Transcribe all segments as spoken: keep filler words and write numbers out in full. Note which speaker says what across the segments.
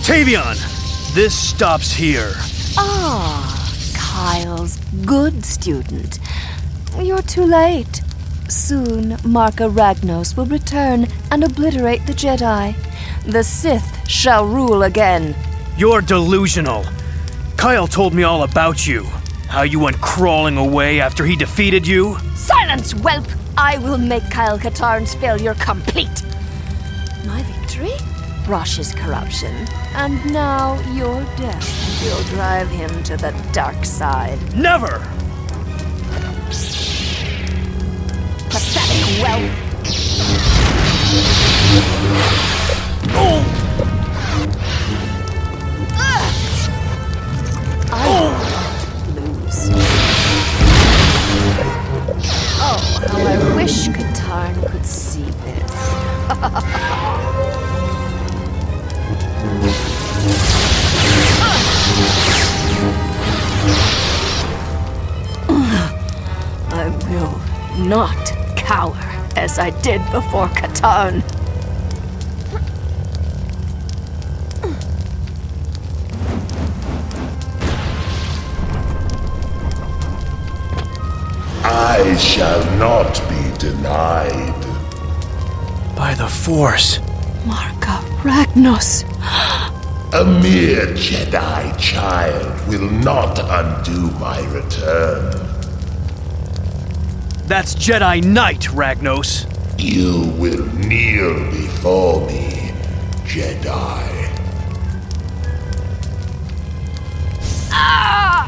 Speaker 1: Tavion! This stops here.
Speaker 2: Ah, Kyle's good student. You're too late. Soon, Marka Ragnos will return and obliterate the Jedi. The Sith shall rule again.
Speaker 1: You're delusional. Kyle told me all about you. How you went crawling away after he defeated you.
Speaker 2: Silence, whelp! I will make Kyle Katarn's failure complete. My victory brought his corruption, and now your death will drive him to the dark side.
Speaker 1: Never!
Speaker 2: Pathetic whelp!
Speaker 1: Oh!
Speaker 2: I will lose. Oh, how I wish Katarn could see this. I will not cower as I did before Katarn.
Speaker 3: I shall not be denied.
Speaker 1: By the Force.
Speaker 2: Marka Ragnos.
Speaker 3: A mere Jedi child will not undo my return.
Speaker 1: That's Jedi Knight, Ragnos.
Speaker 3: You will kneel before me, Jedi.
Speaker 2: Ah!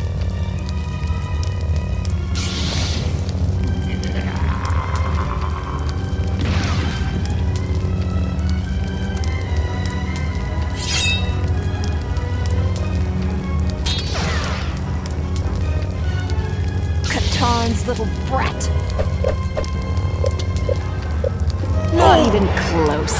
Speaker 2: Katarn's little brat. Not even close.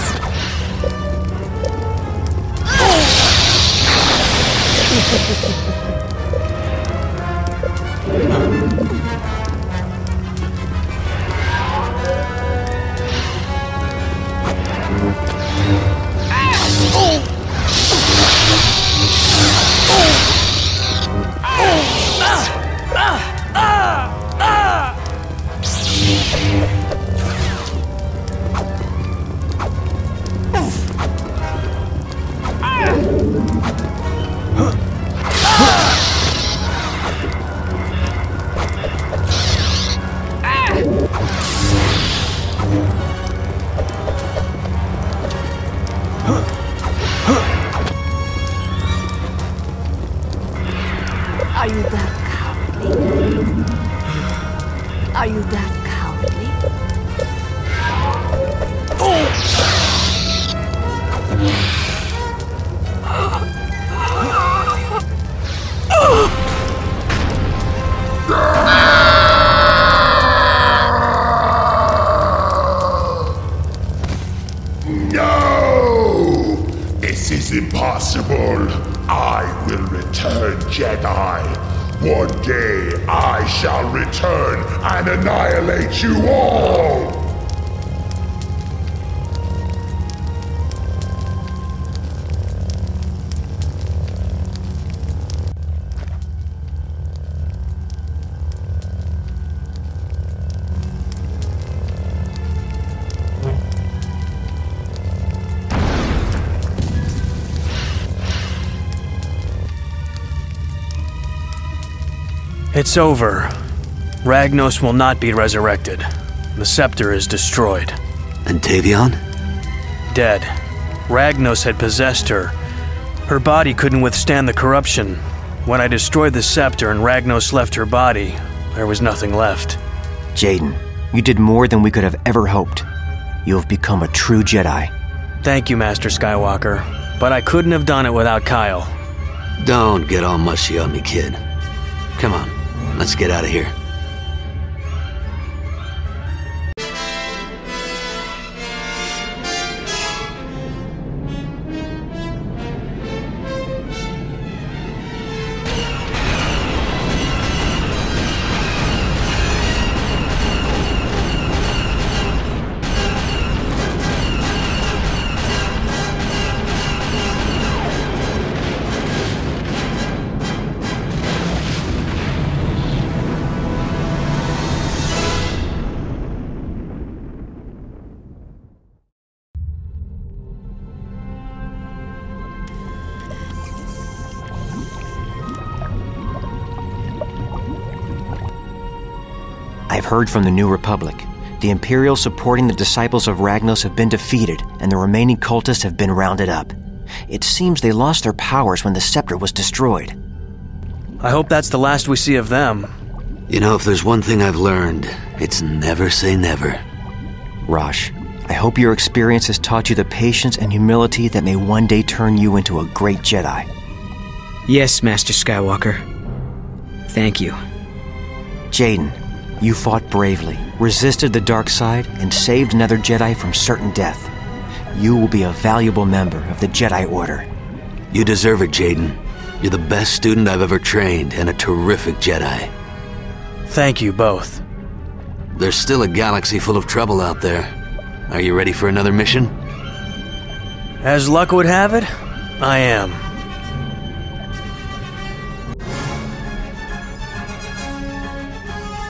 Speaker 2: Are you that cowardly? Are you that cowardly?
Speaker 3: No! This is impossible. I will return, Jedi. One day I shall return and annihilate you all!
Speaker 1: It's over. Ragnos will not be resurrected. The scepter is destroyed.
Speaker 4: And Tavion?
Speaker 1: Dead. Ragnos had possessed her. Her body couldn't withstand the corruption. When I destroyed the scepter and Ragnos left her body, there was nothing left.
Speaker 4: Jaden, you did more than we could have ever hoped. You have become a true Jedi.
Speaker 1: Thank you, Master Skywalker. But I couldn't have done it without Kyle.
Speaker 5: Don't get all mushy on me, kid. Come on, let's get out of here.
Speaker 4: I've heard from the New Republic. The Imperials supporting the disciples of Ragnos have been defeated, and the remaining cultists have been rounded up. It seems they lost their powers when the scepter was destroyed.
Speaker 1: I hope that's the last we see of them.
Speaker 5: You know, if there's one thing I've learned, it's never say never.
Speaker 4: Rosh, I hope your experience has taught you the patience and humility that may one day turn you into a great Jedi.
Speaker 6: Yes, Master Skywalker. Thank you.
Speaker 4: Jaden, you fought bravely, resisted the dark side, and saved another Jedi from certain death. You will be a valuable member of the Jedi Order.
Speaker 5: You deserve it, Jaden. You're the best student I've ever trained, and a terrific Jedi.
Speaker 1: Thank you both.
Speaker 5: There's still a galaxy full of trouble out there. Are you ready for another mission?
Speaker 1: As luck would have it, I am.